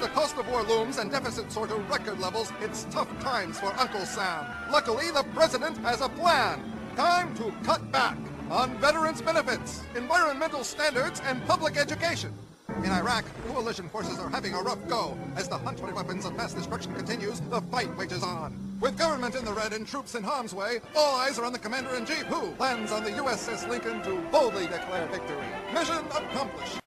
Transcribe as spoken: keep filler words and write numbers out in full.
the cost of war looms and deficits soar to record levels, it's tough times for Uncle Sam. Luckily, the president has a plan. Time to cut back on veterans' benefits, environmental standards, and public education. In Iraq, coalition forces are having a rough go. As the hunt for weapons of mass destruction continues, the fight wages on. With government in the red and troops in harm's way, all eyes are on the commander-in-chief who lands on the U S S Lincoln to boldly declare victory. Mission accomplished.